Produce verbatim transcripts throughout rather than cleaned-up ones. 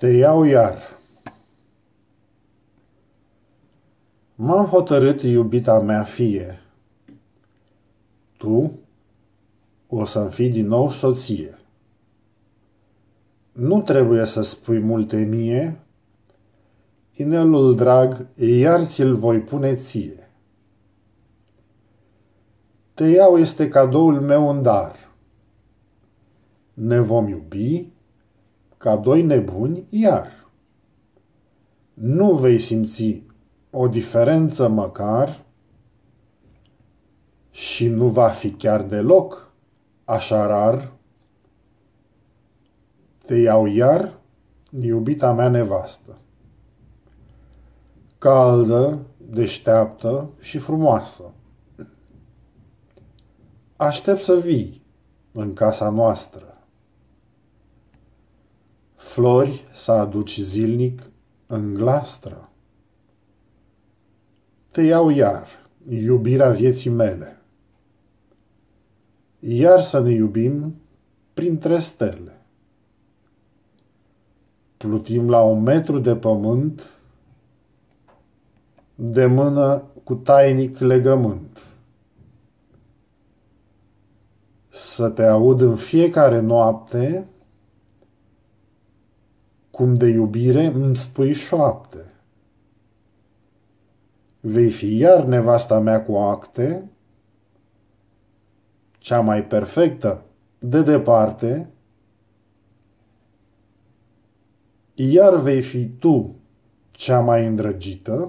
Te iau iar. M-am hotărât, iubita mea fie, tu o să-mi fii din nou soție. Nu trebuie să spui multe mie, inelul drag iar ți-l voi pune ție. Te iau este cadoul meu în dar. Ne vom iubi ca doi nebuni iar. Nu vei simți o diferență măcar și nu va fi chiar deloc așa rar. Te iau iar, iubita mea nevastă. Caldă, deșteaptă și frumoasă. Aștept să vii în casa noastră. Flori să aduci zilnic în glastră. Te iau iar, iubirea vieții mele. Iar să ne iubim printre stele. Plutim la un metru de pământ, de mână cu tainic legământ. Să te aud în fiecare noapte, cum de iubire îmi spui șoapte. Vei fi iar nevasta mea cu acte, cea mai perfectă de departe, iar vei fi tu cea mai îndrăgită,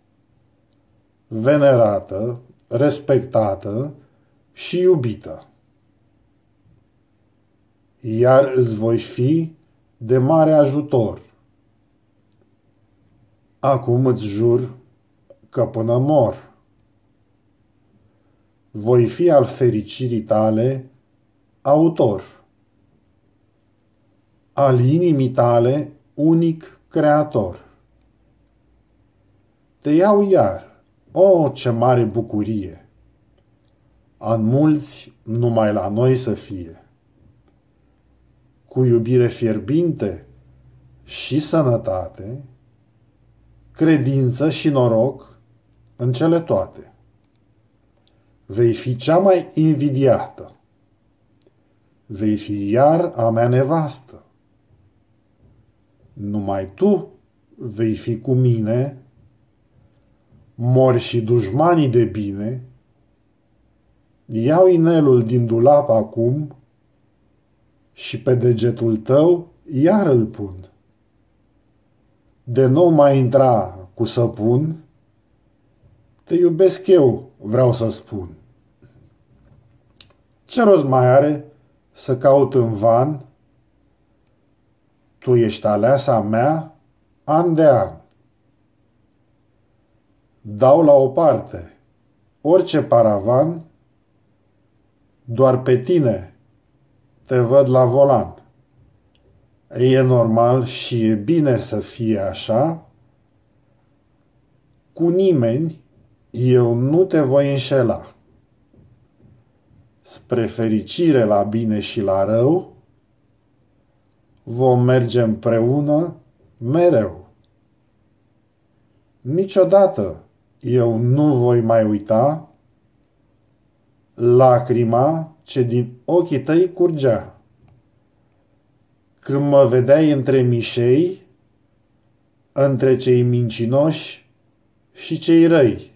venerată, respectată și iubită. Iar îți voi fi de mare ajutor. Acum îți jur că până mor voi fi al fericirii tale autor, al inimii tale unic creator. Te iau iar, o, ce mare bucurie, an mulți numai la noi să fie, cu iubire fierbinte și sănătate, credință și noroc în cele toate. Vei fi cea mai invidiată, vei fi iar a mea nevastă. Numai tu vei fi cu mine, mori și dușmanii de bine. Iau inelul din dulap acum și pe degetul tău iar îl pun. De nou mai intra cu săpun, te iubesc eu, vreau să spun. Ce rost mai are să caut în van? Tu ești aleasa mea an de an. Dau la o parte orice paravan, doar pe tine te văd la volan. E normal și e bine să fie așa. Cu nimeni eu nu te voi înșela. Spre fericire la bine și la rău, vom merge împreună mereu. Niciodată eu nu voi mai uita lacrima ce din ochii tăi curgea când mă vedeai între mișei, între cei mincinoși și cei răi.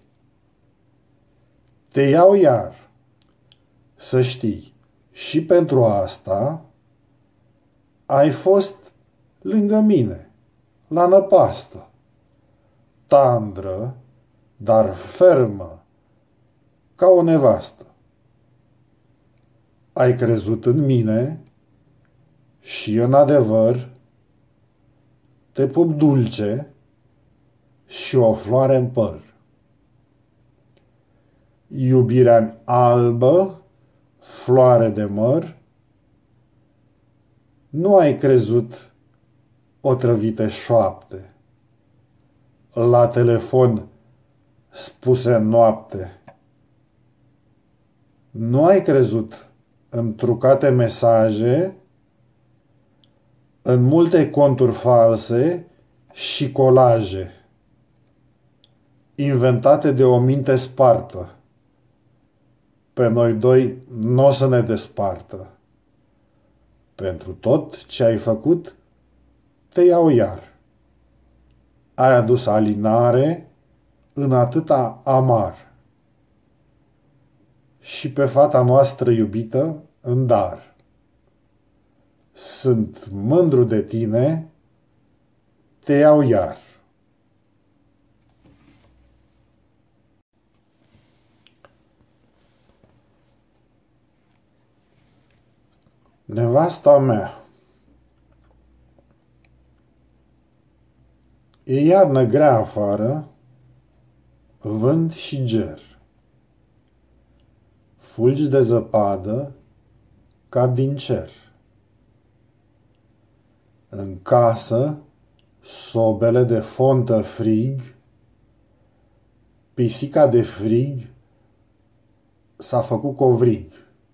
Te iau iar, să știi, și pentru asta ai fost lângă mine, la năpastă, tandră, dar fermă, ca o nevastă. Ai crezut în mine și în adevăr te pup dulce și o floare în păr. Iubirea albă, floare de măr, nu ai crezut otrăvite șoapte, la telefon spuse în noapte. Nu ai crezut în trucate mesaje, în multe conturi false și colaje, inventate de o minte spartă. Pe noi doi n-o să ne despartă. Pentru tot ce ai făcut, te iau iar. Ai adus alinare în atâta amar. Și pe fata noastră iubită în dar. Sunt mândru de tine, te iau iar. Nevasta mea. E iarnă grea afară, vânt și ger. Fulgi de zăpadă cad din cer. În casă, sobele de fontă frig, pisica de frig s-a făcut covrig.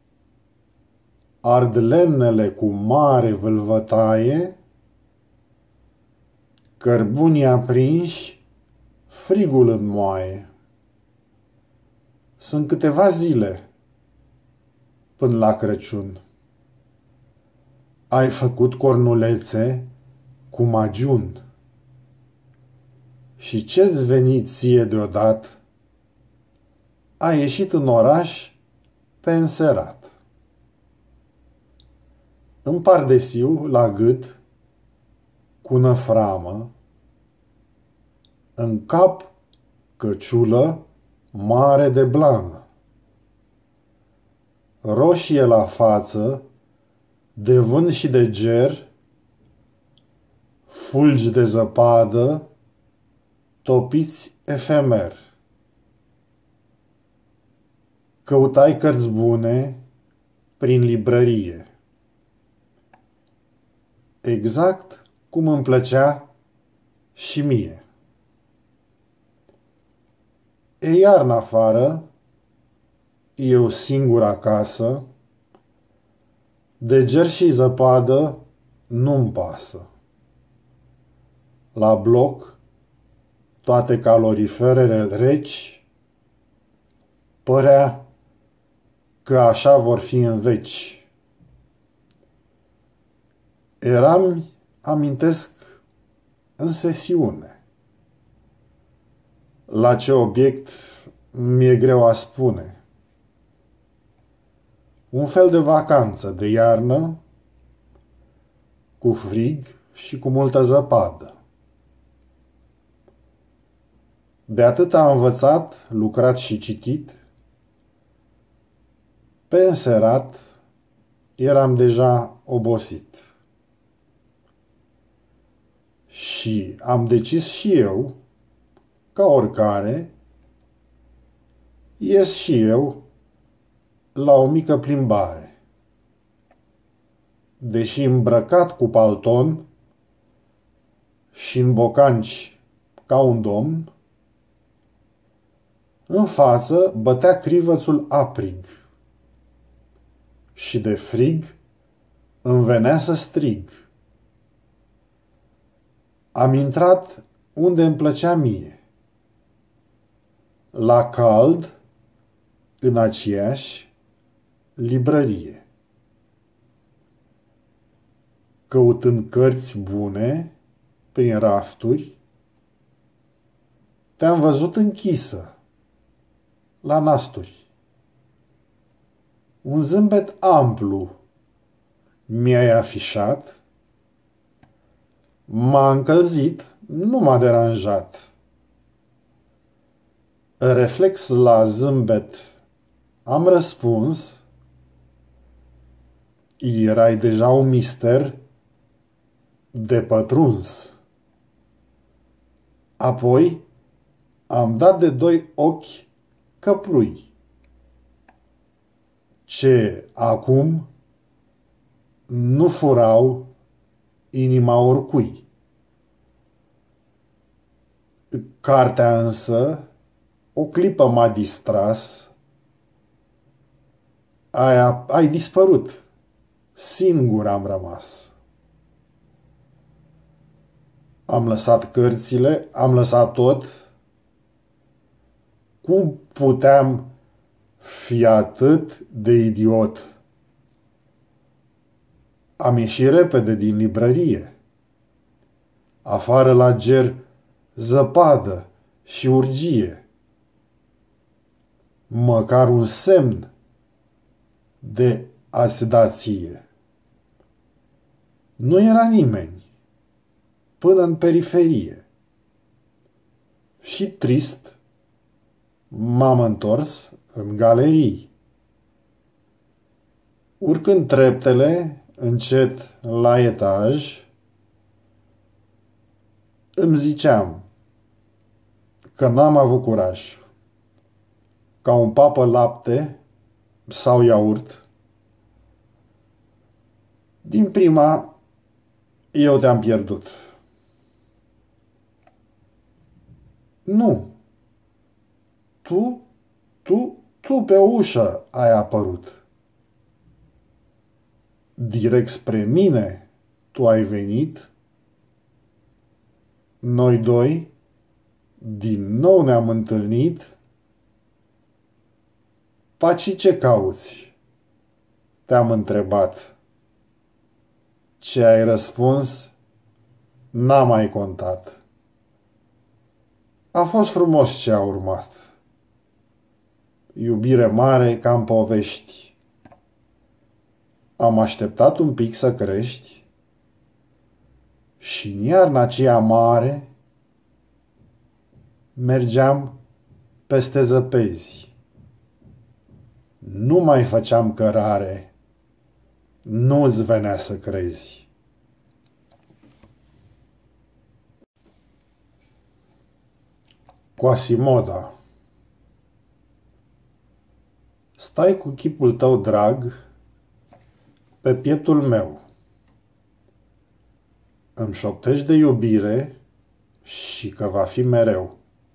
Ard lemnele cu mare vâlvătaie, cărbunii aprinși, frigul înmoaie. Sunt câteva zile până la Crăciun. Ai făcut cornulețe cu magiun. Și ce-ți veni ție deodată? Ai ieșit în oraș pe înserat. În pardesiu, la gât, cu năframă, în cap căciulă mare de blană. Roșie la față, de vânt și de ger, fulgi de zăpadă, topiți efemer. Căutai cărți bune prin librărie. Exact cum îmi plăcea și mie. E iarnă afară, eu singur acasă, de ger și zăpadă nu-mi pasă. La bloc, toate caloriferele reci, părea că așa vor fi în veci. Eram, amintesc, în sesiune. La ce obiect mi-e greu a spune. Un fel de vacanță de iarnă, cu frig și cu multă zăpadă. De atât am învățat, lucrat și citit, pe înserat eram deja obosit. Și am decis și eu, ca oricare, ies și eu la o mică plimbare. Deși îmbrăcat cu palton și în bocanci ca un domn, în față bătea crivățul aprig și de frig îmi venea să strig. Am intrat unde îmi plăcea mie, la cald, în aceeași librărie. Căutând cărți bune prin rafturi, te-am văzut închisă la nasturi. Un zâmbet amplu mi-ai afișat, m-a încălzit, nu m-a deranjat. Reflex la zâmbet am răspuns, erai deja un mister de pătruns. Apoi am dat de doi ochi căprui, ce acum nu furau inima oricui. Cartea însă o clipă m-a distras, ai, ai dispărut, singur am rămas. Am lăsat cărțile, am lăsat tot. Cum puteam fi atât de idiot? Am ieșit repede din librărie. Afară la ger zăpadă și urgie. Măcar un semn de a-ți da ție. Nu era nimeni până în periferie. Și trist m-am întors în galerii. Urcând treptele încet la etaj, îmi ziceam că n-am avut curaj ca un papă lapte sau iaurt. Din prima, eu te-am pierdut. Nu. Tu, tu, tu pe ușă ai apărut. Direct spre mine tu ai venit. Noi doi din nou ne-am întâlnit. Paci, ce cauți? Te-am întrebat. Ce ai răspuns? N-am mai contat. A fost frumos ce a urmat. Iubire mare ca în povești. Am așteptat un pic să crești și în iarna aceea mare mergeam peste zăpezi. Nu mai făceam cărare, nu-ți venea să crezi. Quasimoda. Stai cu chipul tău drag pe pieptul meu. Îmi șoptești de iubire și că va fi mereu.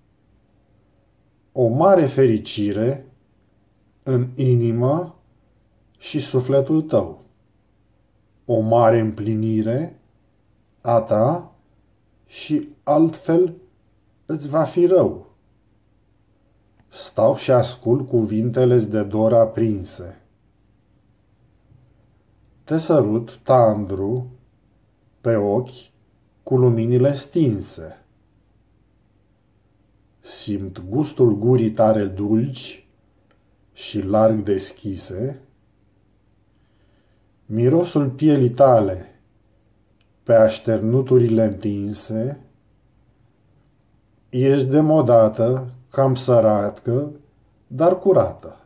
O mare fericire în inimă și sufletul tău. O mare împlinire a ta și altfel îți va fi rău. Stau și ascult cuvintele-s de dor aprinse. Te sărut tandru pe ochi cu luminile stinse. Simt gustul gurii tare dulci și larg deschise, mirosul pielii tale pe așternuturile întinse. Ești demodată, cam sărată, dar curată.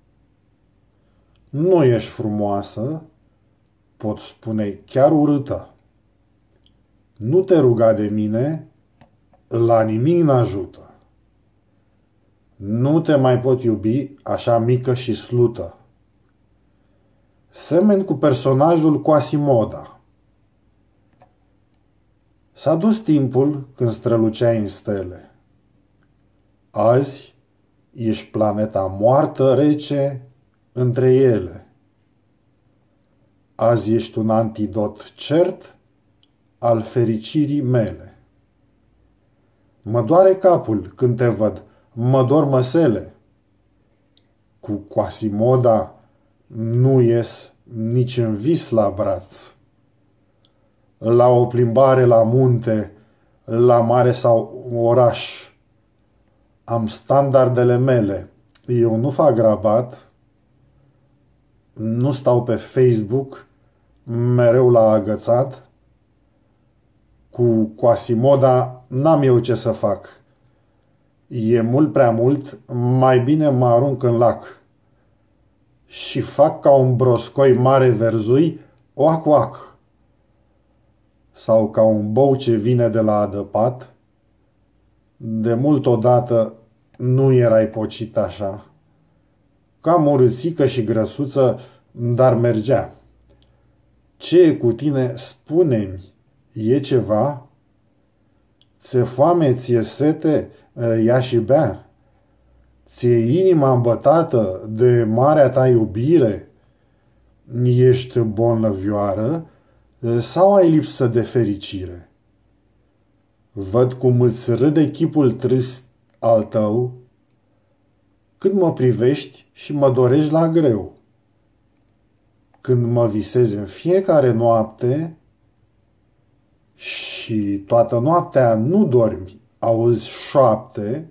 Nu ești frumoasă, pot spune chiar urâtă. Nu te ruga de mine, la nimic n-ajută. Nu te mai pot iubi așa mică și slută. Semeni cu personajul Quasimoda. S-a dus timpul când străluceai în stele. Azi ești planeta moartă rece între ele. Azi ești un antidot cert al fericirii mele. Mă doare capul când te văd, mă dor măsele. Cu Quasimoda nu ies nici în vis la braț. La o plimbare la munte, la mare sau oraș, am standardele mele. Eu nu fac rabat, nu stau pe Facebook mereu la agățat. Cu Quasimoda n-am eu ce să fac. E mult prea mult, mai bine mă arunc în lac. Și fac ca un broscoi mare verzui, oac, oac. Sau ca un bou ce vine de la adăpat. De mult odată nu erai pocit așa. Cam urâțică și grăsuță, dar mergea. Ce e cu tine, spune-mi, e ceva? Ți-e foame, ți-e sete, ia și bea? Ți-e inima îmbătată de marea ta iubire? Ești bolnăvioară sau ai lipsă de fericire? Văd cum îți râde chipul trist al tău când mă privești și mă dorești la greu. Când mă visezi în fiecare noapte și toată noaptea nu dormi, auzi șoapte,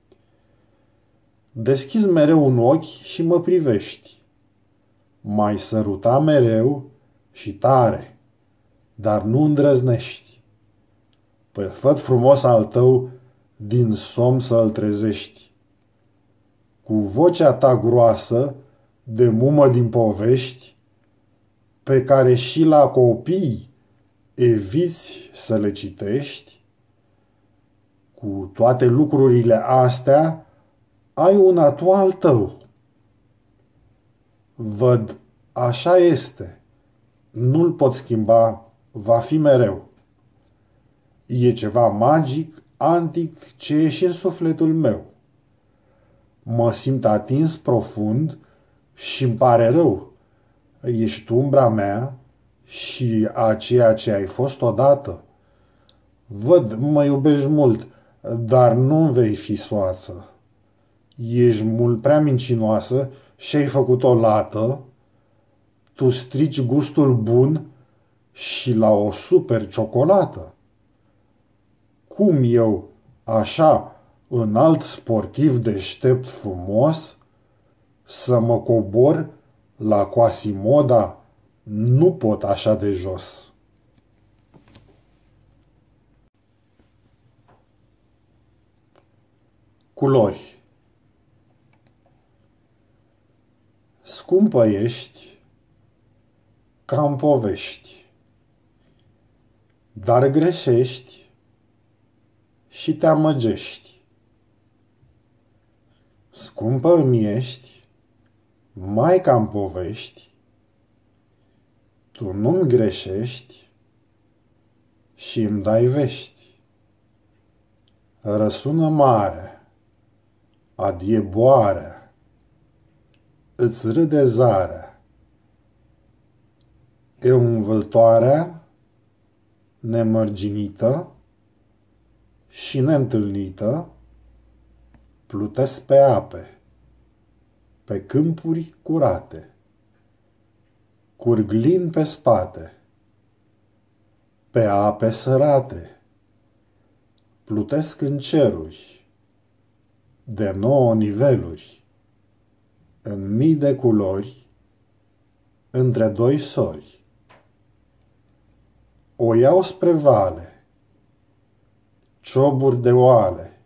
deschizi mereu un ochi și mă privești. M-ai săruta mereu și tare, dar nu îndrăznești. Pe făt frumos al tău din somn să-l trezești. Cu vocea ta groasă, de mumă din povești, pe care și la copii eviți să le citești, cu toate lucrurile astea, ai un atu al tău. Văd, așa este, nu-l pot schimba, va fi mereu. E ceva magic, antic, ce e și în sufletul meu. Mă simt atins profund și îmi pare rău. Ești umbra mea și a ceea ce ai fost odată. Văd, mă iubești mult, dar nu vei fi soață. Ești mult prea mincinoasă și ai făcut-o lată. Tu strici gustul bun și la o super ciocolată. Cum eu, așa, înalt sportiv deștept frumos, să mă cobor la Quasimoda, nu pot așa de jos. Culori. Scumpă ești ca-n povești, dar greșești și te amăgești. Scumpă îmi ești, mai ca-n povești, tu nu-mi greșești și îmi dai vești. Răsună mare, adie boarea, îți râde zarea. E învâltoarea nemărginită și neîntâlnită, plutesc pe ape, pe câmpuri curate, curglin pe spate, pe ape sărate, plutesc în ceruri, de nouă niveluri, în mii de culori, între doi sori. O iau spre vale, cioburi de oale,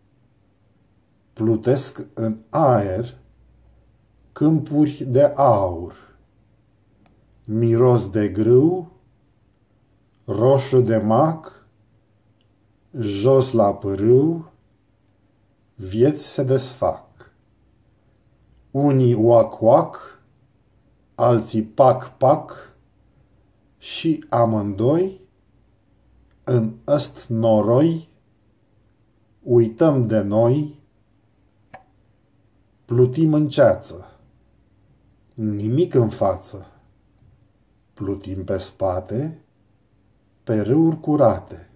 plutesc în aer câmpuri de aur, miros de grâu, roșu de mac, jos la pârâu, vieți se desfac. Unii oac-oac, alții pac-pac și amândoi, în ăst noroi, uităm de noi, plutim în ceață, nimic în față, plutim pe spate, pe râuri curate.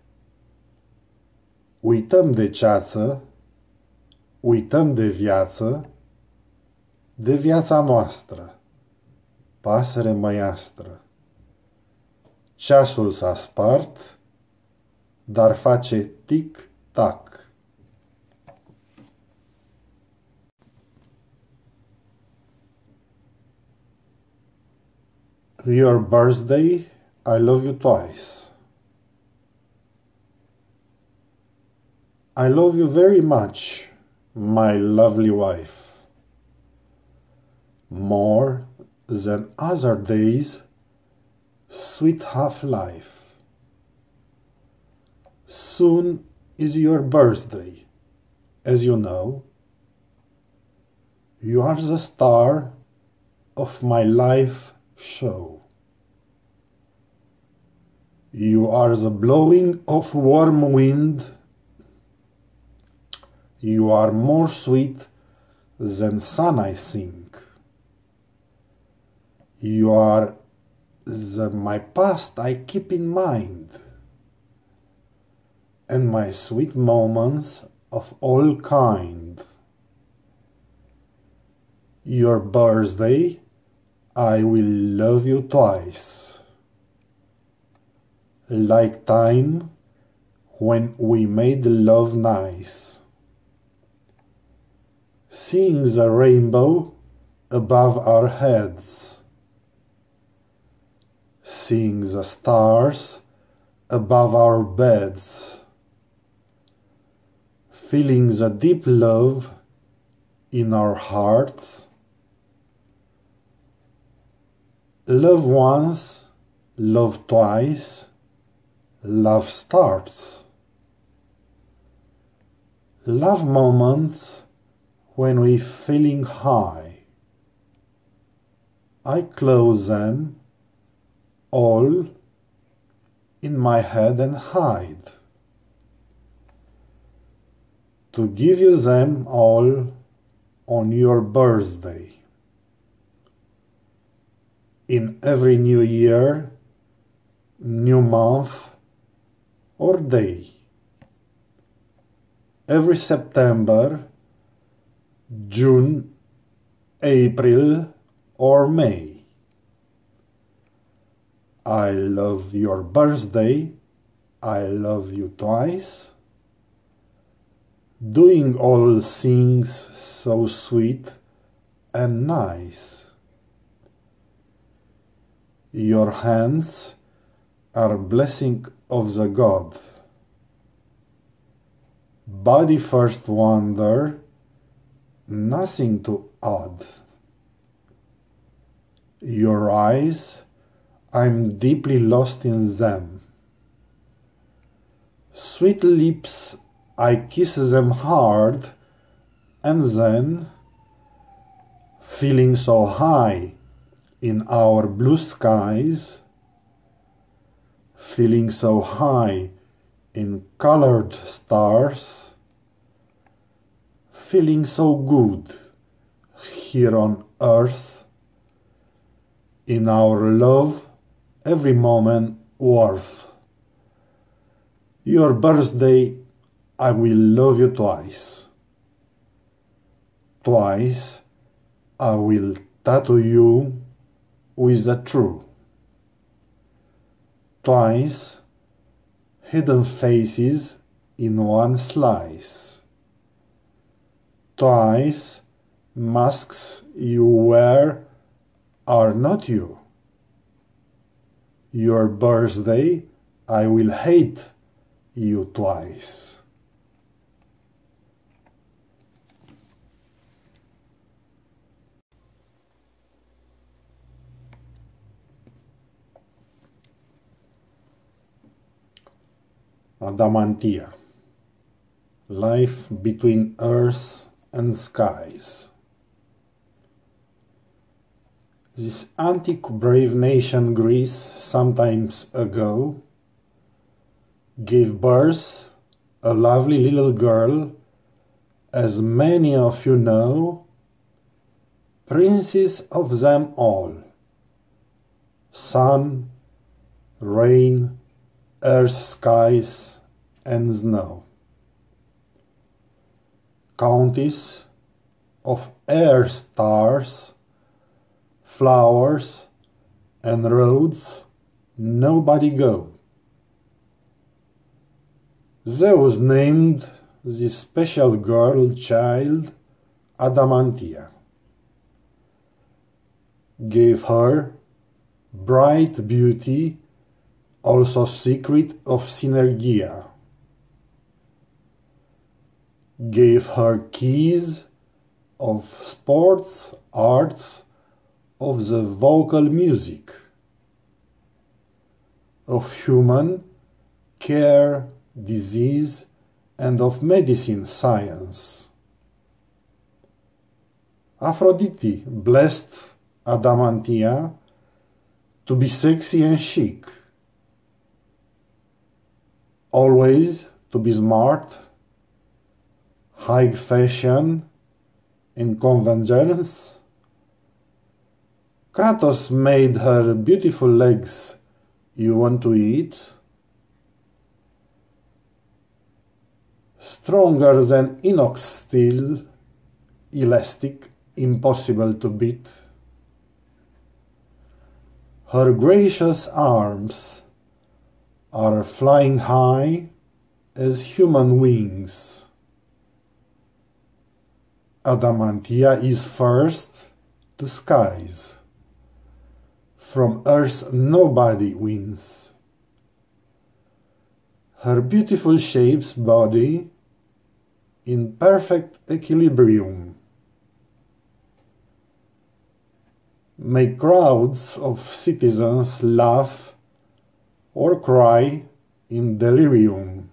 Uităm de ceață, uităm de viață, de viața noastră, pasăre măiastră. Ceasul s-a spart, dar face tic-tac. Your birthday, I love you twice. I love you very much, my lovely wife. More than other days, sweet half-life. Soon is your birthday, as you know. You are the star of my life show. You are the blowing of warm wind. You are more sweet than sun, I think. You are the my past I keep in mind. and my sweet moments of all kind. Your birthday, I will love you twice. Like time when we made love nice. Seeing the rainbow above our heads. Seeing the stars above our beds. Feeling the deep love in our hearts. Love once, love twice, love starts. Love moments when we feeling high. I close them all in my head and hide. To give you them all on your birthday. In every new year, new month or day. Every September, June, April or May. I love your birthday, I love you twice. Doing all things so sweet and nice. Your hands are blessing of the God. Body first wonder, nothing to add. Your eyes, I'm deeply lost in them. Sweet lips, I kiss them hard, and then, feeling so high in our blue skies, feeling so high in colored stars, feeling so good here on earth, in our love every moment worth. Your birthday, I will love you twice. Twice, I will tattoo you with the true. Twice, hidden faces in one slice. Twice, masks you wear are not you. Your birthday, I will hate you twice. Adamantia. Life between earth and skies. This antique brave nation Greece sometimes ago gave birth a lovely little girl, as many of you know, princess of them all. Sun, rain, earth, skies, and snow. Countess of air, stars, flowers, and roads nobody go. Zeus named this special girl child Adamantia. Gave her bright beauty, also secret of Synergia. Gave her keys of sports, arts, of the vocal music, of human care, disease, and of medicine science. Aphrodite blessed Adamantia to be sexy and chic, always to be smart, high fashion, in convergence. Kratos made her beautiful legs you want to eat. stronger than inox steel, elastic, impossible to beat. Her gracious arms are flying high as human wings. Adamantia is first to skies. From earth nobody wins. Her beautiful shapes body in perfect equilibrium make crowds of citizens laugh or cry in delirium.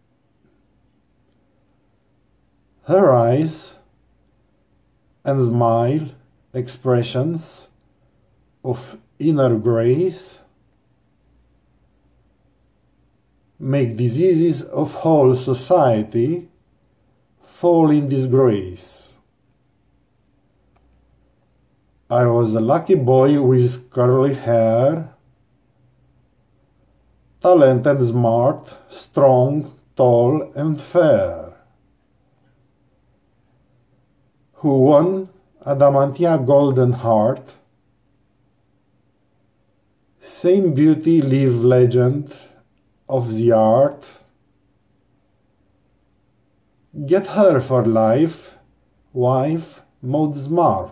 Her eyes and smile expressions of inner grace make diseases of whole society fall in disgrace. I was a lucky boy with curly hair, talented, smart, strong, tall, and fair, who won Adamantia Golden Heart. Same beauty live legend of the art. Get her for life, wife, Maud Smart.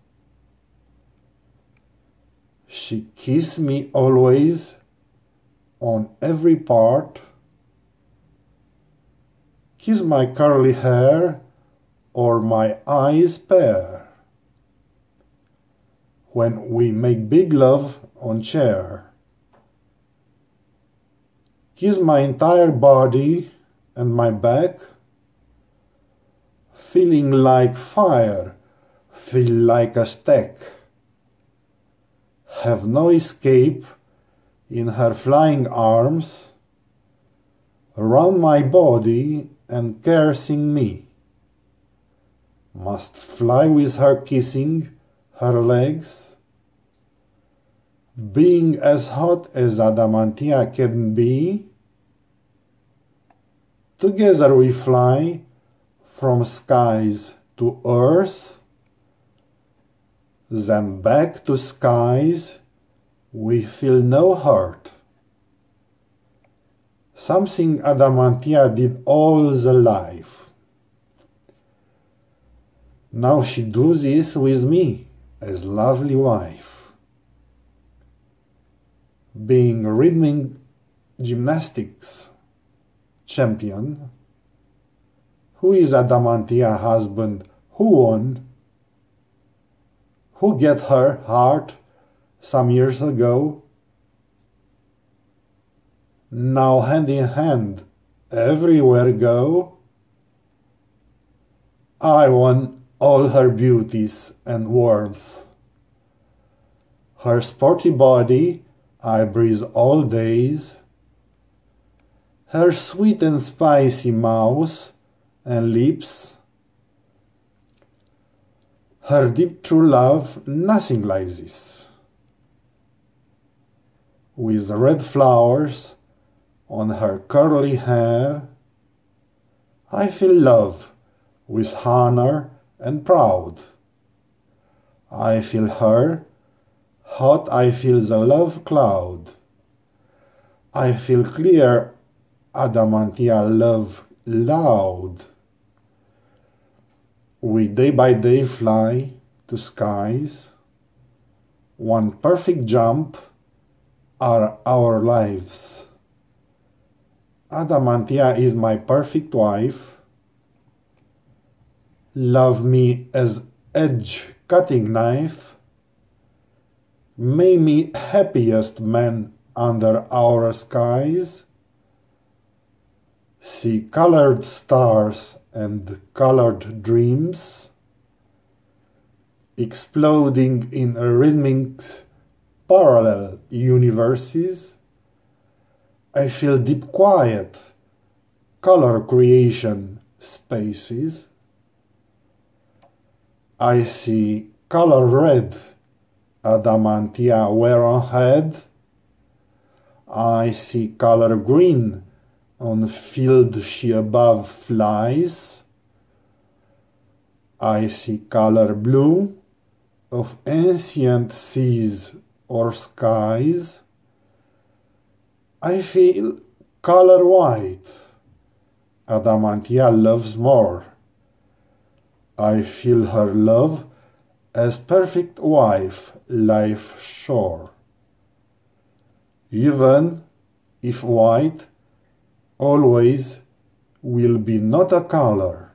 She kiss me always on every part. Kiss my curly hair or my eyes pair. When we make big love on chair. Kiss my entire body and my back. Feeling like fire, feel like a stack. Have no escape in her flying arms, around my body and caressing me. Must fly with her kissing her legs, being as hot as Adamantia can be. Together we fly from skies to earth, then back to skies, we feel no hurt. Something Adamantia did all the life. Now she do this with me as lovely wife. Being rhythmic gymnastics champion, who is Adamantia husband, who won, who get her heart some years ago, now hand in hand everywhere go. I won all her beauties and warmth. Her sporty body I breathe all days. Her sweet and spicy mouth and lips. Her deep true love, nothing like this. With red flowers on her curly hair, I feel love with honor and proud. I feel her, hot I feel the love cloud. I feel clear Adamantia love loud. We day by day fly to skies. One perfect jump are our lives. Adamantia is my perfect wife. Love me as edge-cutting knife. May me happiest man under our skies. See colored stars and colored dreams, exploding in rhythmic parallel universes. I feel deep quiet, color creation spaces. I see color red, Adamantia wear on head. I see color green, on field she above flies. I see color blue of ancient seas or skies. I feel color white, Adamantia loves more. I feel her love as perfect wife life sure. Even if white always will be not a color,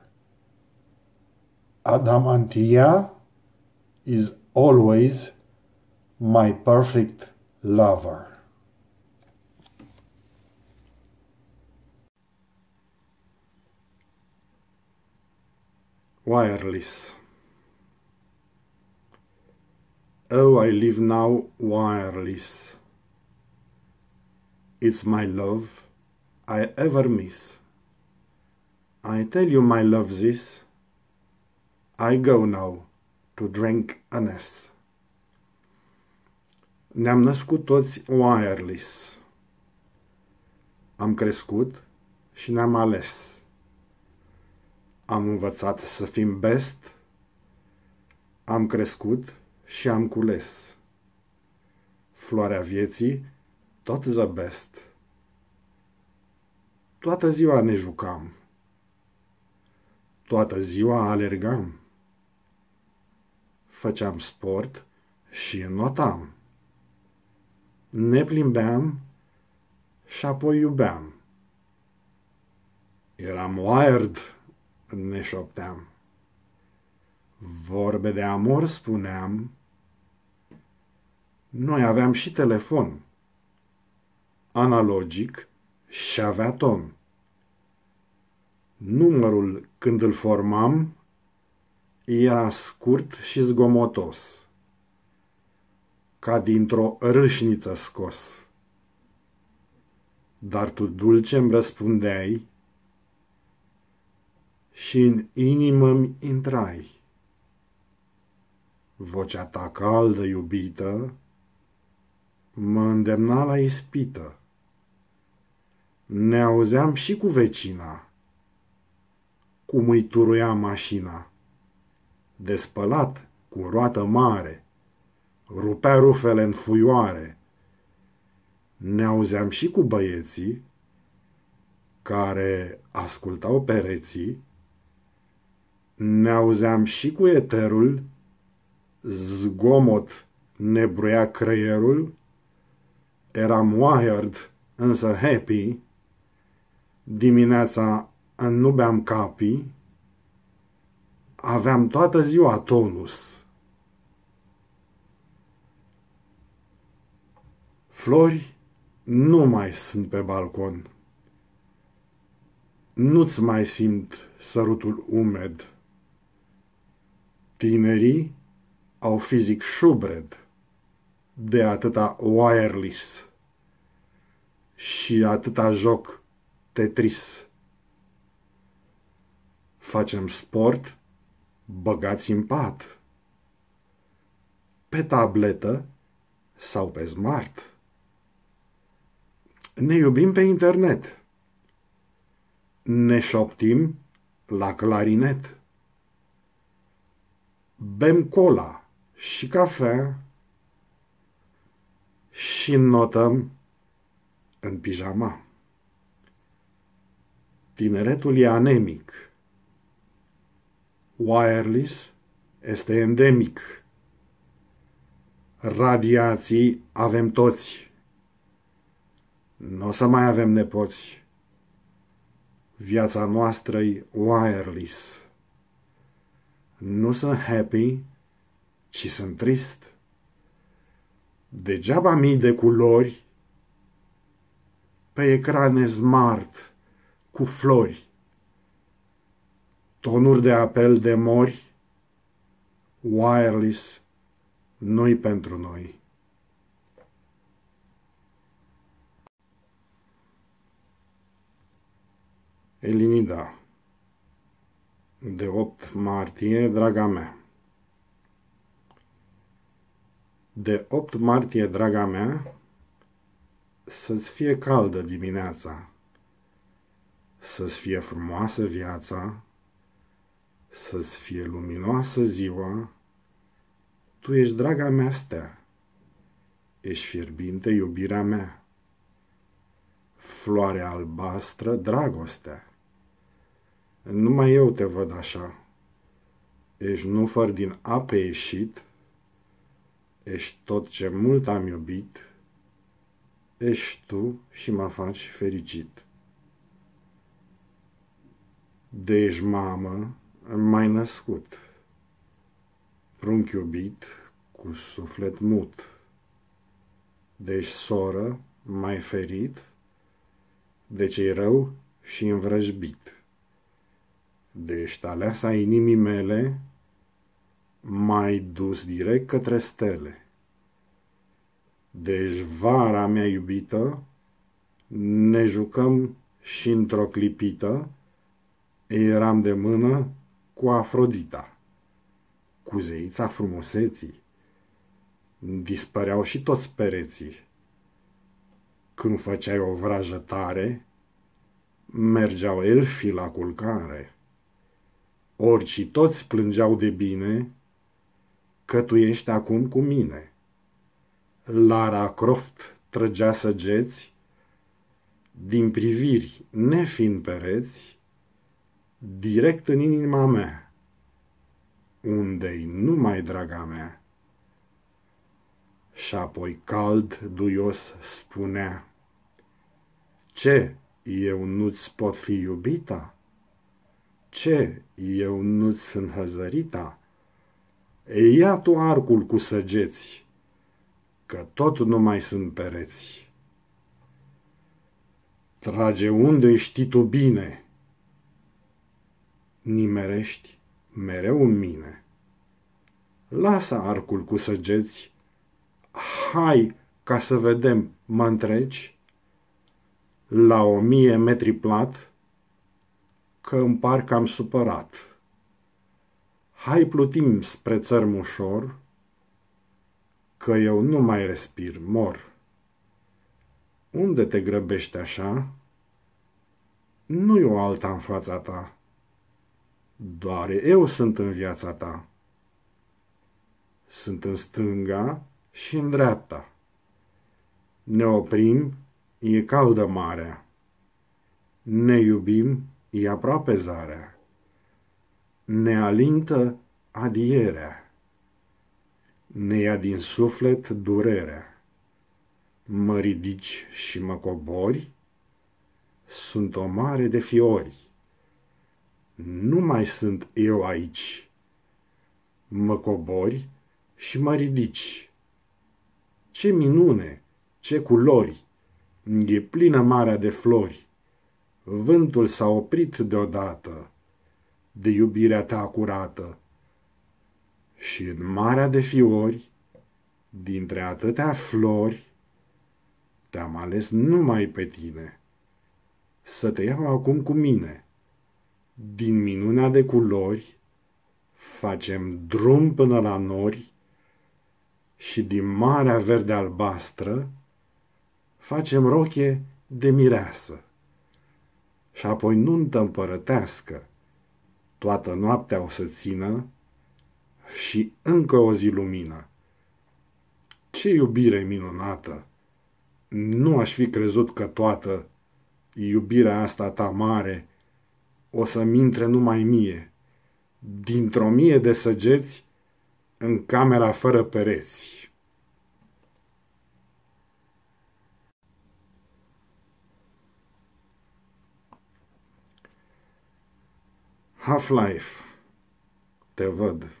Adamantia is always my perfect lover. Wireless. Oh, I live now wireless. It's my love I ever miss. I tell you, my love, this. I go now to drink a nest. Ne-am născut toți wireless. Am crescut și ne-am ales. Am învățat să fim best. Am crescut și am cules. Floarea vieții tot zăbest. Toată ziua ne jucam. Toată ziua alergam. Făceam sport și înnotam. Ne plimbeam și apoi iubeam. Eram wired, ne șopteam. Vorbe de amor spuneam. Noi aveam și telefon, analogic și avea ton. Numărul când îl formam era scurt și zgomotos, ca dintr-o râșniță scos. Dar tu dulce-mi răspundeai și în inimă-mi intrai. Vocea ta caldă, iubită, mă îndemna la ispită. Ne auzeam și cu vecina, cum îi turuia mașina. De spălat, cu roată mare, rupea rufele în fuioare. Ne auzeam și cu băieții, care ascultau pereții. Ne auzeam și cu eterul, zgomot ne bruia creierul. Eram wired, însă happy. Dimineața nu beam capii. Aveam toată ziua tonus. Flori nu mai sunt pe balcon. Nu-ți mai simt sărutul umed. Tinerii au fizic șubred de atâta wireless și atâta joc Tetris. Facem sport băgați în pat, pe tabletă sau pe smart. Ne iubim pe internet. Ne șoptim la clarinet. Bem cola și cafea și notăm în pijama. Tineretul e anemic. Wireless este endemic. Radiații avem toți. Nu o să mai avem nepoți. Viața noastră-i wireless. Nu sunt happy, ci sunt trist. Degeaba mii de culori pe ecrane smart cu flori. Tonuri de apel de mori. Wireless nu-i pentru noi. Elinida. De opt martie, draga mea. De opt martie, draga mea, să-ți fie caldă dimineața. să-ți fie frumoasă viața, să-ți fie luminoasă ziua, tu ești draga mea stea, ești fierbinte iubirea mea, floare albastră, dragostea. Numai eu te văd așa, ești nufăr din ape ieșit, ești tot ce mult am iubit, ești tu și mă faci fericit. De ești mamă, m-ai născut, prunchi iubit, cu suflet mut. De ești soră, m-ai ferit, de ce-i rău și învrăjbit. De ești aleasa inimii mele, m-ai dus direct către stele. De ești vara mea iubită, ne jucăm și într-o clipită, eram de mână cu Afrodita, cu zeița frumuseții. Dispăreau și toți pereții. Când făceai o vrajă tare, mergeau elfii la culcare. Oricii toți plângeau de bine, că tu ești acum cu mine. Lara Croft trăgea săgeți, din priviri nefiind pereți, direct în inima mea, unde-i numai draga mea. Și apoi cald, duios spunea, ce, eu nu-ți pot fi iubita? Ce, eu nu-ți sunt hăzărita? Ia tu arcul cu săgeți, că tot nu mai sunt pereți. Trage unde știi tu bine, nimerești mereu în mine. Lasă arcul cu săgeți, hai ca să vedem, mă întregi? La o mie metri plat, că în parc am supărat. Hai plutim spre țărm ușor, că eu nu mai respir, mor. Unde te grăbești așa? Nu-i o alta în fața ta, doar eu sunt în viața ta. Sunt în stânga și în dreapta. Ne oprim, e caldă marea. Ne iubim, e aproape zarea. Ne alintă adierea. Ne ia din suflet durerea. Mă ridici și mă cobori, sunt o mare de fiori. Nu mai sunt eu aici. Mă cobori și mă ridici. Ce minune, ce culori! E plină marea de flori. Vântul s-a oprit deodată de iubirea ta curată. Și în marea de fiori, dintre atâtea flori, te-am ales numai pe tine. Să te iau acum cu mine. Din minunea de culori facem drum până la nori și din marea verde albastră facem roche de mireasă. Și apoi nuntă împărătească, toată noaptea o să țină și încă o zi lumină. Ce iubire minunată! Nu aș fi crezut că toată iubirea asta ta mare o să-mi intre numai mie, dintr-o mie de săgeți, în camera fără pereți. Half-Life. Te văd.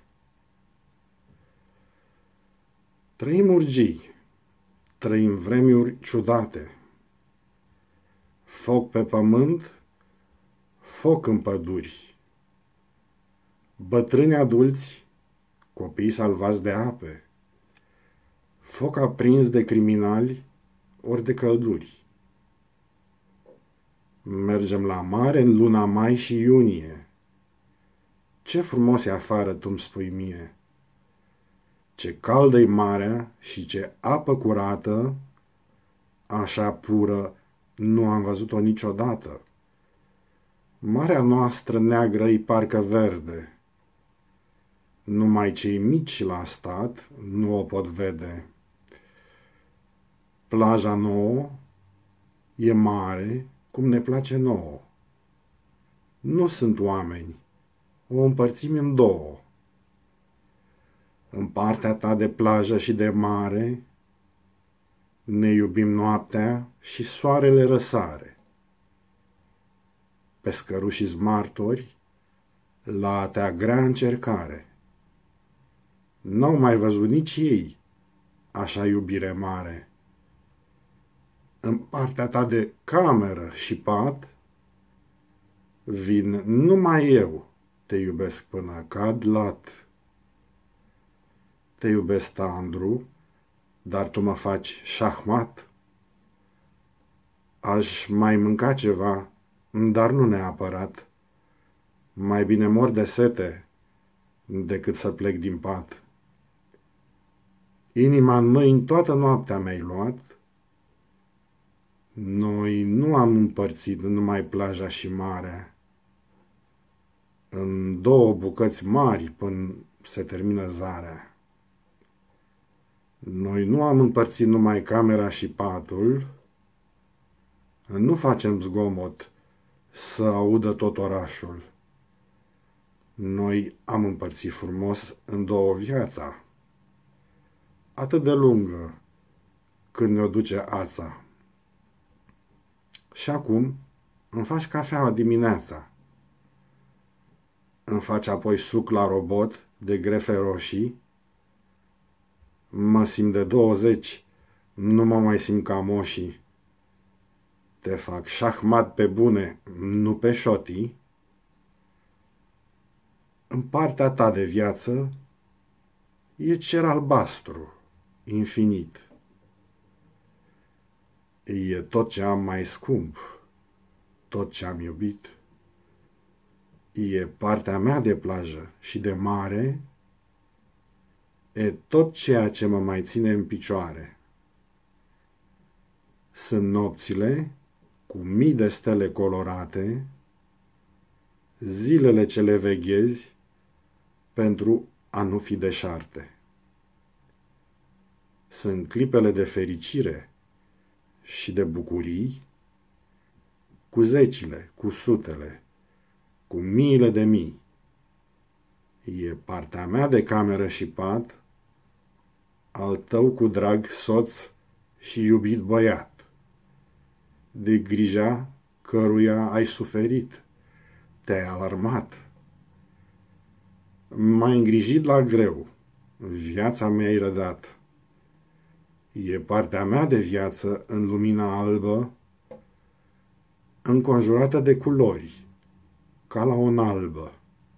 Trăim urgii, trăim vremuri ciudate. Foc pe pământ, foc în păduri. Bătrâni adulți, copii salvați de ape. Foc aprins de criminali ori de călduri. Mergem la mare în luna mai și iunie. Ce frumos e afară, tu-mi spui mie. Ce caldă-i marea și ce apă curată, așa pură nu am văzut-o niciodată. Marea noastră neagră-i parcă verde. Numai cei mici la stat nu o pot vede. Plaja nouă e mare cum ne place nouă. Nu sunt oameni, o împărțim în două. În partea ta de plajă și de mare ne iubim noaptea și soarele răsare. Pescărușii martori la a ta grea încercare. N-au mai văzut nici ei așa iubire mare. În partea ta de cameră și pat vin numai eu, te iubesc până cad lat. Te iubesc tandru, dar tu mă faci șahmat. Aș mai mânca ceva, dar nu neapărat. Mai bine mor de sete decât să plec din pat. Inima în mâini toată noaptea mi-ai luat. Noi nu am împărțit numai plaja și marea în două bucăți mari până se termină zarea. Noi nu am împărțit numai camera și patul. Nu facem zgomot să audă tot orașul. Noi am împărțit frumos în două viața, atât de lungă când ne-o duce ața. Și acum îmi faci cafeaua dimineața. Îmi faci apoi suc la robot de grefe roșii. Mă simt de douăzeci, nu mă mai simt ca moșii. Te fac șahmat pe bune, nu pe șotii. În partea ta de viață e cer albastru, infinit. E tot ce am mai scump, tot ce am iubit. E partea mea de plajă și de mare, e tot ceea ce mă mai ține în picioare. Sunt nopțile cu mii de stele colorate, zilele ce le veghezi pentru a nu fi deșarte. Sunt clipele de fericire și de bucurii, cu zecile, cu sutele, cu miile de mii. E partea mea de cameră și pat, al tău cu drag soț și iubit băiat, de grija căruia ai suferit, te-ai alarmat. M-ai îngrijit la greu, viața mi-ai rădat. E partea mea de viață în lumina albă, înconjurată de culori, ca la o albă.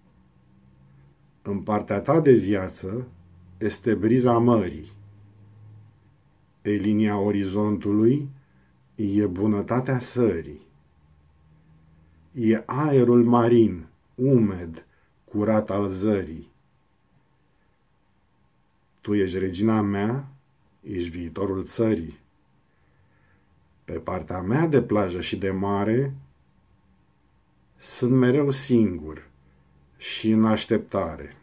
În partea ta de viață este briza mării. E linia orizontului, e bunătatea sării. E aerul marin, umed, curat al zării. Tu ești regina mea, ești viitorul țării. Pe partea mea de plajă și de mare sunt mereu singur și în așteptare.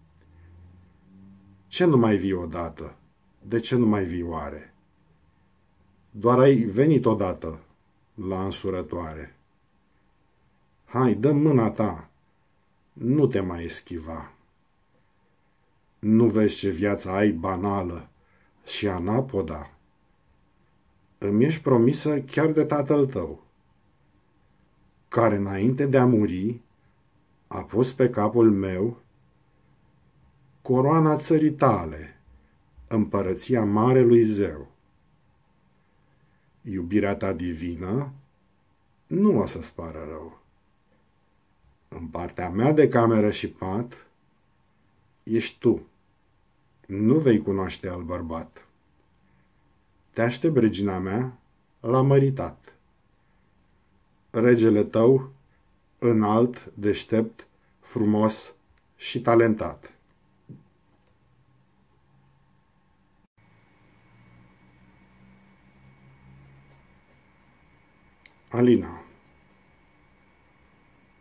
Ce nu mai vii odată? De ce nu mai vii oare? Doar ai venit odată la însurătoare. Hai, dă mâna ta, nu te mai eschiva. Nu vezi ce viața ai banală și anapoda? Îmi ești promisă chiar de tatăl tău, care înainte de a muri a pus pe capul meu coroana țării tale, împărăția marelui zeu. Iubirea ta divină nu o să-ți pară rău. În partea mea de cameră și pat ești tu. Nu vei cunoaște alt bărbat. Te aștept, regina mea, la măritat. Regele tău, înalt, deștept, frumos și talentat. Alina.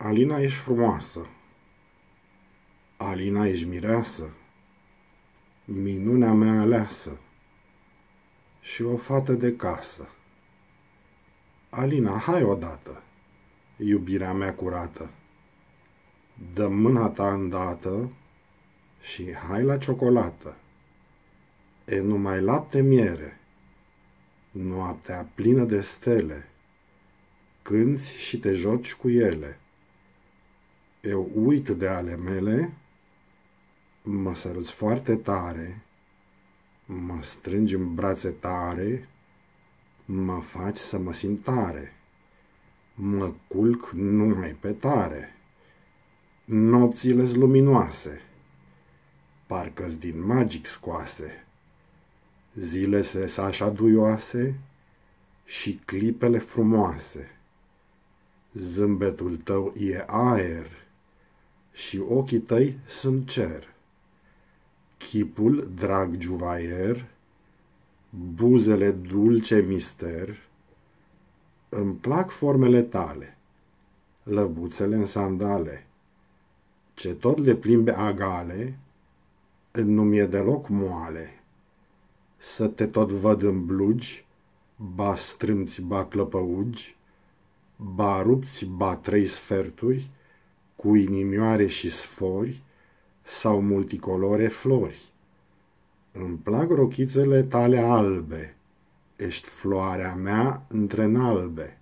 Alina, ești frumoasă. Alina, ești mireasă, minunea mea aleasă și o fată de casă. Alina, hai odată, iubirea mea curată, dă mâna ta îndată și hai la ciocolată. E numai lapte miere, noaptea plină de stele, cânți și te joci cu ele. Eu uit de ale mele, mă săruți foarte tare, mă strângi în brațe tare, mă faci să mă simt tare, mă culc numai pe tare. Nopțile-s luminoase, parcă-s din magic scoase, zilele-s așa duioase și clipele frumoase. Zâmbetul tău e aer și ochii tăi sunt cer. Chipul drag juvaier, buzele dulce mister. Îmi plac formele tale, lăbuțele în sandale, ce tot le plimbe agale, nu mi-e deloc moale. Să te tot văd în blugi, ba strâmți, ba clăpăugi, ba rupți, ba trei sferturi, cu inimioare și sfori, sau multicolore flori. Îmi plac rochițele tale albe, ești floarea mea între nalbe.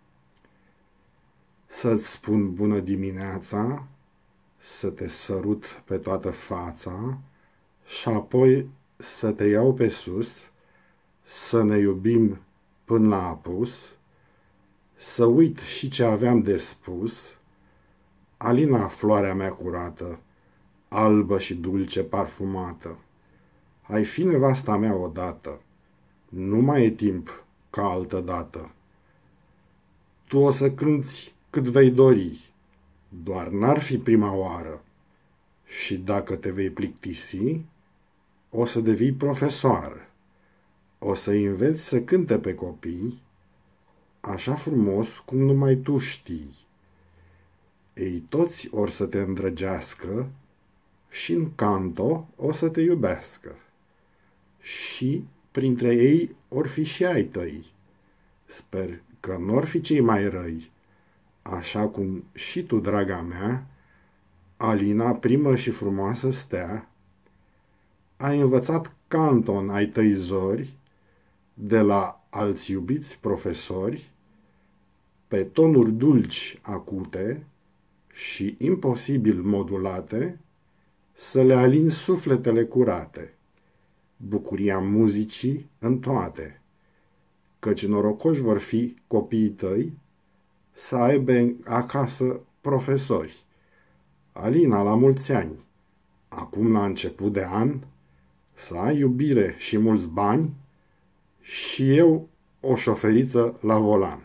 Să-ți spun bună dimineața, să te sărut pe toată fața și apoi să te iau pe sus, să ne iubim până la apus, să uit și ce aveam de spus. Alina, floarea mea curată, albă și dulce parfumată, ai fi nevasta mea odată, nu mai e timp ca altă dată. Tu o să cânți cât vei dori, doar n-ar fi prima oară, și dacă te vei plictisi, o să devii profesoară, o să înveți să cânte pe copii, așa frumos cum numai tu știi. Ei toți or să te îndrăgească și în canto o să te iubească. Și printre ei or fi și ai tăi. Sper că n-or fi cei mai răi, așa cum și tu, draga mea, Alina, primă și frumoasă stea, ai învățat canton ai tăi zori de la alți iubiți profesori, pe tonuri dulci acute și imposibil modulate, să le alini sufletele curate, bucuria muzicii în toate, căci norocoși vor fi copiii tăi să aibă acasă profesori. Alina, la mulți ani, acum la început de an, să ai iubire și mulți bani și eu o șoferiță la volan.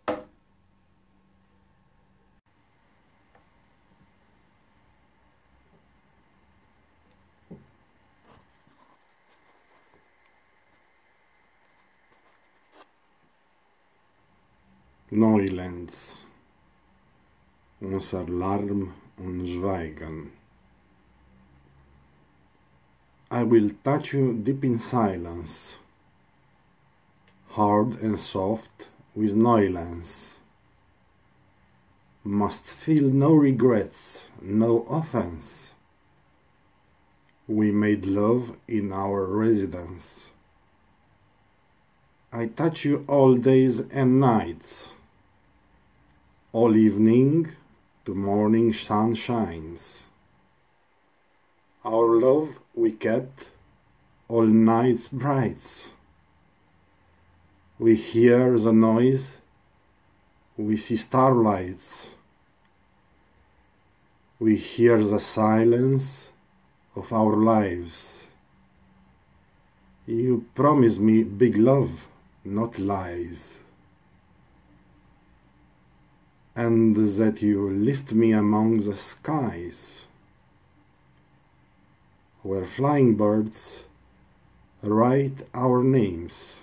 Neulands, unser Larm und Schweigen. I will touch you deep in silence, hard and soft with Neulands. Must feel no regrets, no offense. We made love in our residence. I touch you all days and nights, all evening to morning sun shines. Our love we kept all nights bright. We hear the noise, we see starlights. We hear the silence of our lives. You promise me big love, not lies, and that you lift me among the skies, where flying birds write our names.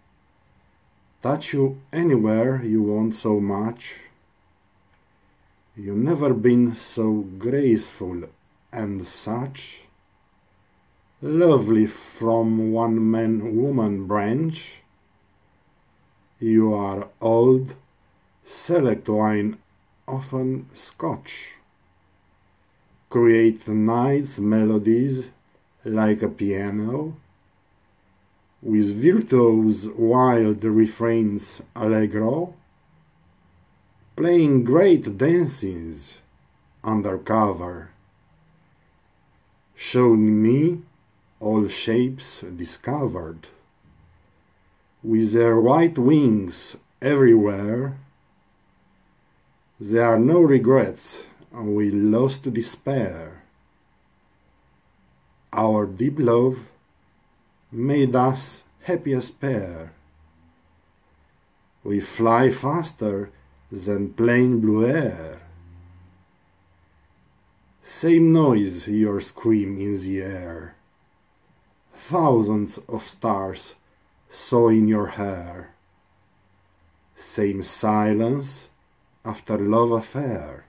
Touch you anywhere you want so much, You never been so graceful and such, lovely from one man-woman branch. You are old, select wine, often Scotch. Create nice melodies like a piano, with virtuose wild refrains allegro, playing great dances undercover, showing me all shapes discovered, with their white wings everywhere. There are no regrets, we lost despair. Our deep love made us happiest pair. We fly faster than plain blue air. Same noise your scream in the air. Thousands of stars saw in your hair. Same silence after love affair.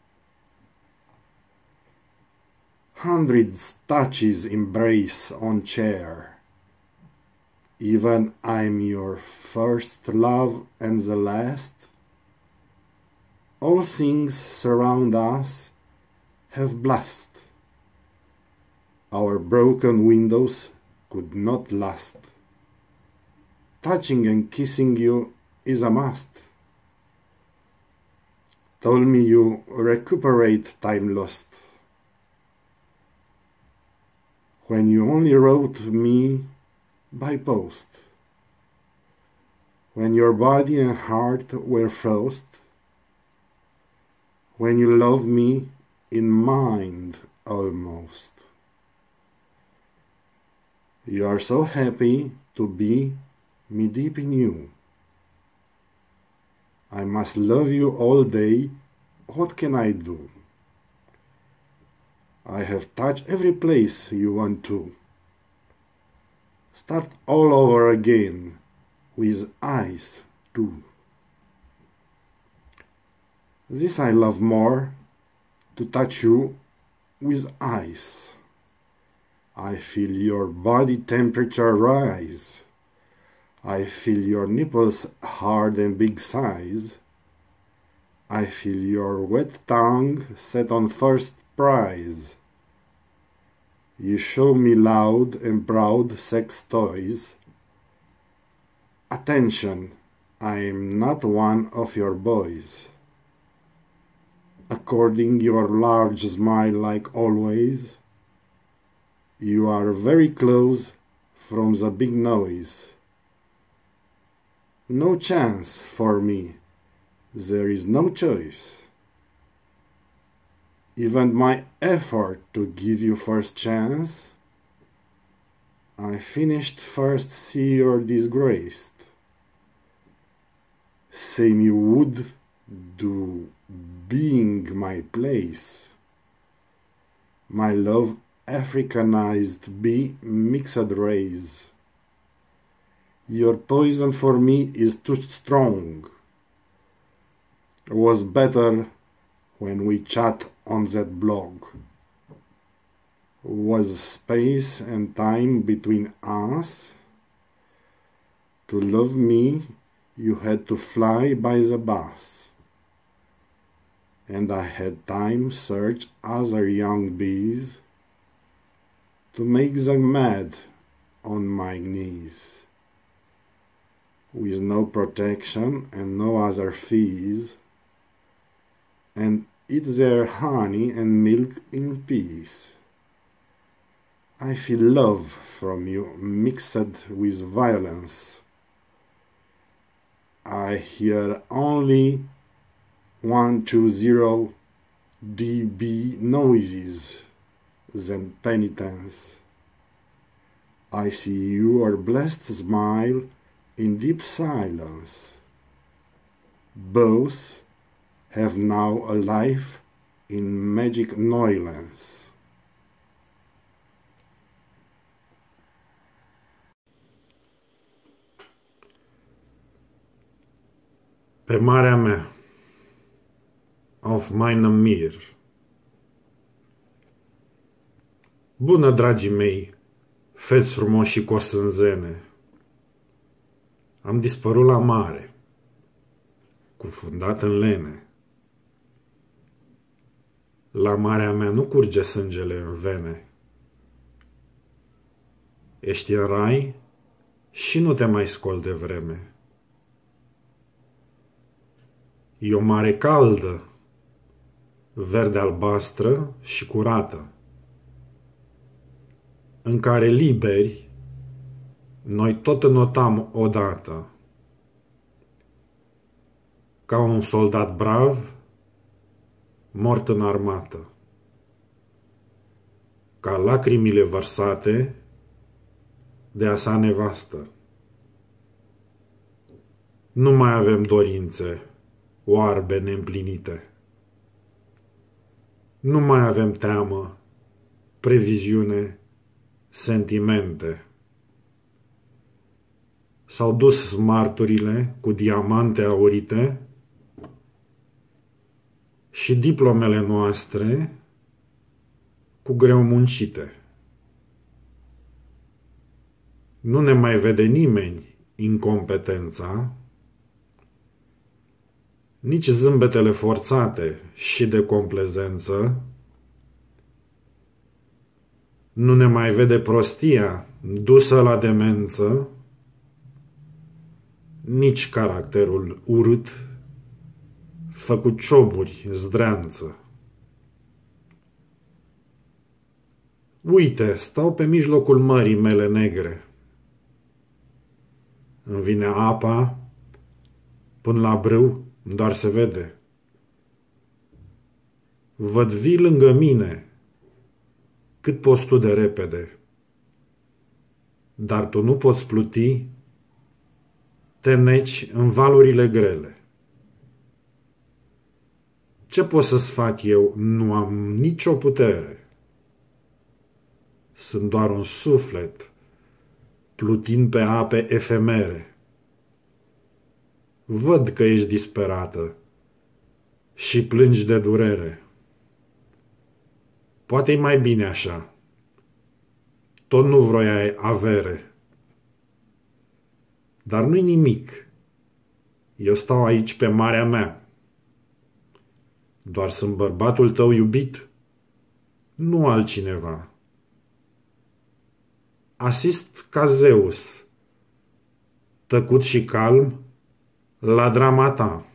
Hundreds touches embrace on chair. Even I'm your first love and the last. All things surround us have blast. Our broken windows could not last. Touching and kissing you is a must. Told me you recuperate time lost. When you only wrote me by post. When your body and heart were frost. When you loved me in mind almost. You are so happy to be me deep in you. I must love you all day, what can I do? I have touched every place you want to. Start all over again, with eyes too. This I love more, to touch you with eyes. I feel your body temperature rise. I feel your nipples hard and big size. I feel your wet tongue set on first prize. You show me loud and proud sex toys. Attention, I'm not one of your boys. According your large smile like always, you are very close from the big noise. No chance for me, there is no choice. Even my effort to give you first chance, I finished first see you're disgraced. Same you would do being my place. My love Africanized be mixed race. Your poison for me is too strong. Was better when we chat on that blog. Was space and time between us. To love me, you had to fly by the bus. And I had time search other young bees to make them mad on my knees. With no protection and no other fees, and eat their honey and milk in peace. I feel love from you mixed with violence. I hear only one two zero dB noises than penitence. I see your blessed smile in deep silence. Both have now a life in magic noilence. Pe marea mea. auf meinem Mir. Bună, dragii mei, feți frumoși și cosânzene. Am dispărut la mare, cufundat în lene. La marea mea nu curge sângele în vene. Ești în rai și nu te mai scol de vreme. E o mare caldă, verde-albastră și curată, în care liberi noi tot înotam odată. Ca un soldat brav mort în armată, ca lacrimile vărsate de a sa nevastă. Nu mai avem dorințe oarbe neîmplinite. Nu mai avem teamă, previziune, sentimente. S-au dus smarturile cu diamante aurite și diplomele noastre cu greu muncite. Nu ne mai vede nimeni incompetența, nici zâmbetele forțate și de complezență. Nu ne mai vede prostia dusă la demență, nici caracterul urât, făcut cioburi zdreanță. Uite, stau pe mijlocul mării mele negre. Îmi vine apa până la brâu, doar se vede. Văd vii lângă mine, cât poți tu de repede. Dar tu nu poți pluti, te neci în valurile grele. Ce pot să-ți fac eu? Nu am nicio putere. Sunt doar un suflet, plutind pe ape efemere. Văd că ești disperată și plângi de durere. Poate-i mai bine așa. Tot nu vroiai avere. Dar nu-i nimic. Eu stau aici pe marea mea. Doar sunt bărbatul tău iubit, nu altcineva. Asist ca Zeus, tăcut și calm, la drama ta.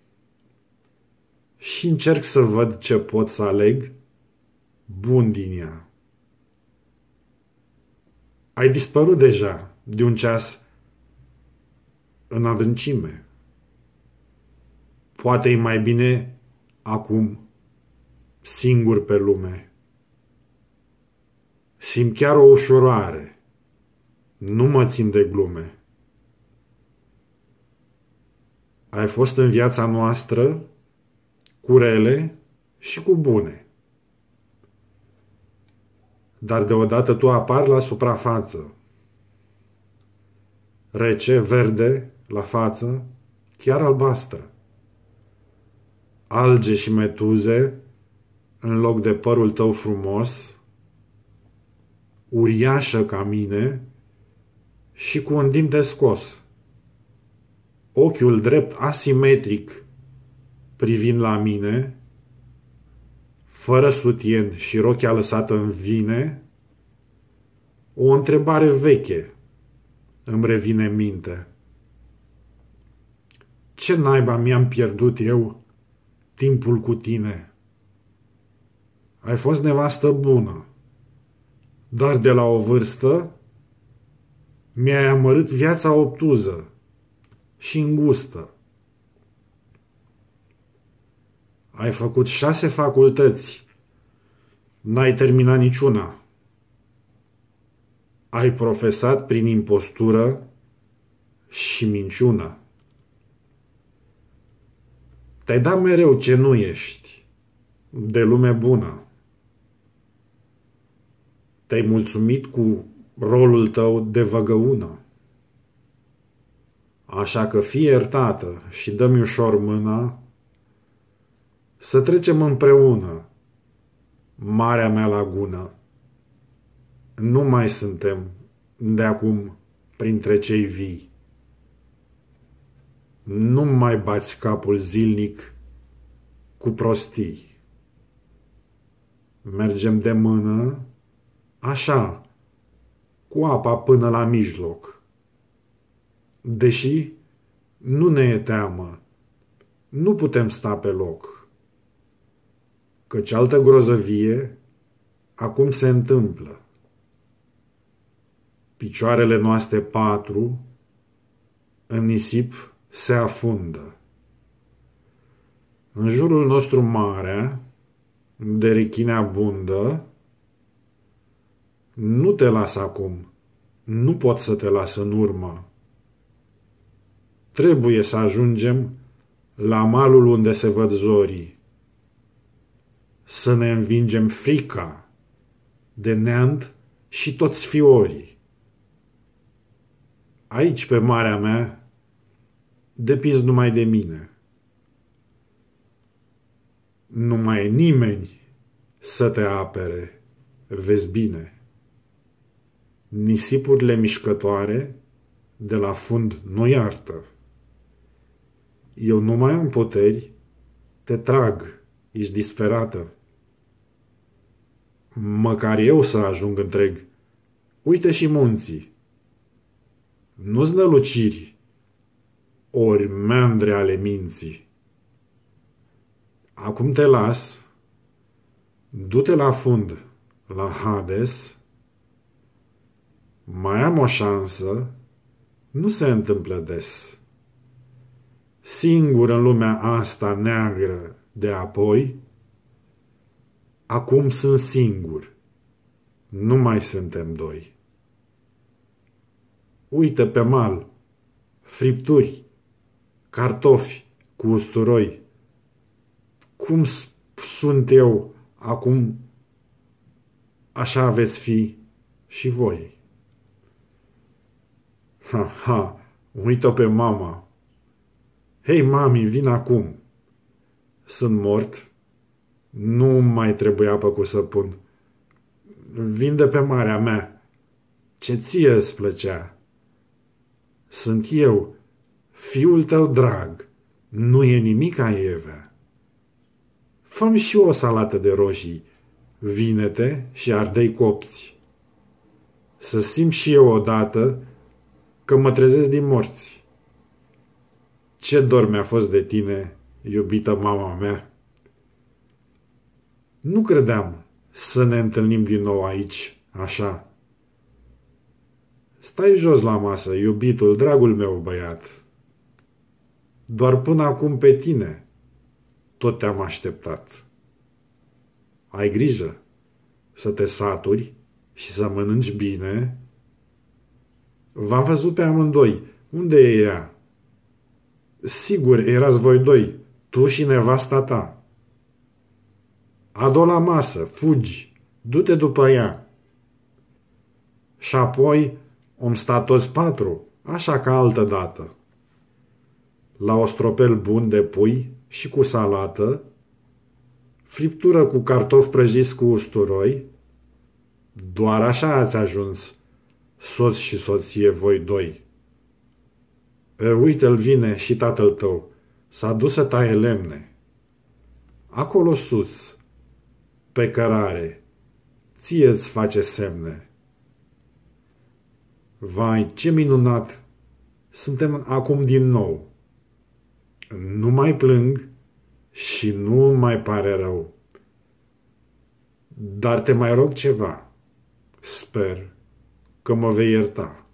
Și încerc să văd ce pot să aleg bun din ea. Ai dispărut deja de un ceas în adâncime. Poate-i mai bine acum singur pe lume. Simt chiar o ușurare. Nu mă țin de glume. Ai fost în viața noastră cu rele și cu bune. Dar deodată tu apari la suprafață. Rece, verde, la față, chiar albastră. Alge și metuze în loc de părul tău frumos, uriașă ca mine și cu un dinte scos. Ochiul drept asimetric privind la mine, fără sutien și rochia lăsată în vine, o întrebare veche îmi revine în minte. Ce naiba mi-am pierdut eu timpul cu tine? Ai fost nevastă bună, dar de la o vârstă mi-ai amărât viața obtuză și îngustă. Ai făcut șase facultăți, n-ai terminat niciuna. Ai profesat prin impostură și minciună. Te-ai dat mereu ce nu ești, de lume bună. Te-ai mulțumit cu rolul tău de văgăună. Așa că fii iertată și dă-mi ușor mâna Să trecem împreună marea mea lagună. Nu mai suntem de acum printre cei vii. Nu mai bați capul zilnic cu prostii. Mergem de mână, așa, cu apa până la mijloc. Deși nu ne e teamă, nu putem sta pe loc. Căci altă grozăvie acum se întâmplă. Picioarele noastre patru în nisip se afundă. În jurul nostru marea, de rechine abundă, nu te las acum, nu pot să te las în urmă. Trebuie să ajungem la malul unde se văd zorii, să ne învingem frica de neant și toți fiorii. Aici, pe marea mea, depinzi numai de mine. Nu mai e nimeni să te apere, vezi bine. Nisipurile mișcătoare de la fund nu iartă. Eu nu mai am puteri, te trag, ești disperată. Măcar eu să ajung întreg, uite și munții. Nu-ți năluciri, ori meandre ale minții. Acum te las, du-te la fund, la Hades. Mai am o șansă, nu se întâmplă des. Singur în lumea asta neagră de apoi, acum sunt singur, nu mai suntem doi. Uită pe mal, fripturi, cartofi cu usturoi. Cum sunt eu acum, așa veți fi și voi. Ha, ha, uită pe mama. Hei, mami, vin acum. Sunt mort. Nu mai trebuie apă cu săpun. Vin de pe marea mea. Ce ție îți plăcea. Sunt eu, fiul tău drag. Nu e nimic aievea. Fă-mi și o salată de roșii. Vine-te și ardei copți. Să simt și eu odată că mă trezesc din morți. Ce dor mi-a fost de tine, iubită mama mea. Nu credeam să ne întâlnim din nou aici, așa. Stai jos la masă, iubitul, dragul meu băiat. Doar până acum pe tine tot te-am așteptat. Ai grijă să te saturi și să mănânci bine. V-am văzut pe amândoi. Unde e ea? Sigur, erați voi doi, tu și nevasta ta. Adu-o la masă, fugi, du-te după ea. Și apoi om sta toți patru, așa ca altă dată. La ostropel bun de pui și cu salată, friptură cu cartofi prăjiți cu usturoi, doar așa ați ajuns, soț și soție voi doi. E, uite-l vine și tatăl tău, s-a dus să taie lemne. Acolo sus, pe cărare, ție-ți face semne. Vai, ce minunat! Suntem acum din nou. Nu mai plâng și nu mai pare rău. Dar te mai rog ceva. Sper că mă vei ierta.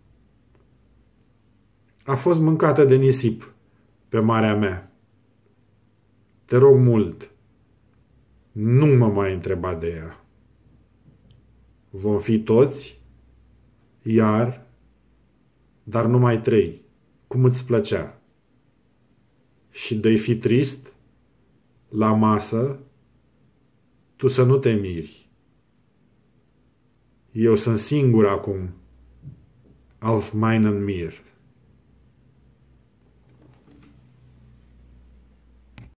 A fost mâncată de nisip pe marea mea. Te rog mult, nu mă mai întreba de ea. Vom fi toți, iar, dar numai trei, cum îți plăcea. Și de-i fi trist, la masă, tu să nu te miri. Eu sunt singur acum, auf meinen Mir.